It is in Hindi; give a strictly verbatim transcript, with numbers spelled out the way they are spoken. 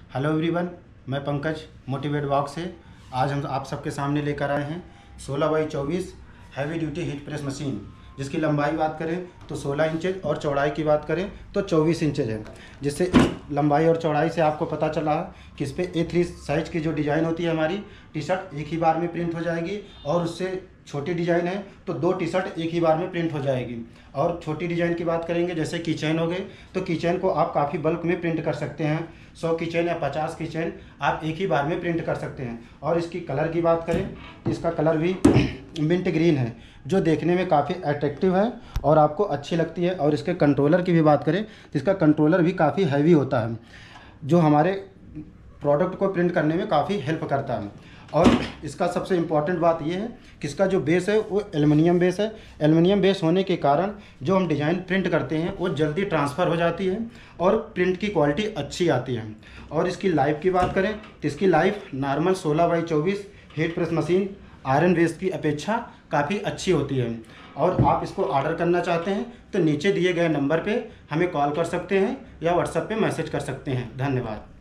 हेलो एवरीवन, मैं पंकज मोटिवेट बॉक्स से आज हम आप सबके सामने लेकर आए हैं सोलह बाई चौबीस heavy duty heat press machine, जिसकी लंबाई बात करें तो सोलह इंचेज और चौड़ाई की बात करें तो चौबीस इंचेज है। जिससे लंबाई और चौड़ाई से आपको पता चला है कि इस पर ए थ्री साइज की जो डिज़ाइन होती है हमारी टी शर्ट एक ही बार में प्रिंट हो जाएगी, और उससे छोटी डिज़ाइन है तो दो टी शर्ट एक ही बार में प्रिंट हो जाएगी। और छोटी डिज़ाइन की बात करेंगे जैसे कीचेन हो गए तो कीचेन को आप काफ़ी बल्क में प्रिंट कर सकते हैं। सौ कीचेन या पचास कीचेन आप एक ही बार में प्रिंट कर सकते हैं। और इसकी कलर की बात करें तो इसका कलर भी मिंट ग्रीन है, जो देखने में काफ़ी अट्रैक्टिव है और आपको अच्छी लगती है। और इसके कंट्रोलर की भी बात करें तो इसका कंट्रोलर भी काफ़ी हैवी होता है, जो हमारे प्रोडक्ट को प्रिंट करने में काफ़ी हेल्प करता है। और इसका सबसे इम्पॉर्टेंट बात यह है कि इसका जो बेस है वो एल्युमिनियम बेस है। एल्युमिनियम बेस होने के कारण जो हम डिज़ाइन प्रिंट करते हैं वो जल्दी ट्रांसफ़र हो जाती है और प्रिंट की क्वालिटी अच्छी आती है। और इसकी लाइफ की बात करें तो इसकी लाइफ नॉर्मल सोलह बाई चौबीस heat press machine iron base की अपेक्षा काफ़ी अच्छी होती है। और आप इसको ऑर्डर करना चाहते हैं तो नीचे दिए गए नंबर पे हमें कॉल कर सकते हैं या व्हाट्सएप पे मैसेज कर सकते हैं। धन्यवाद।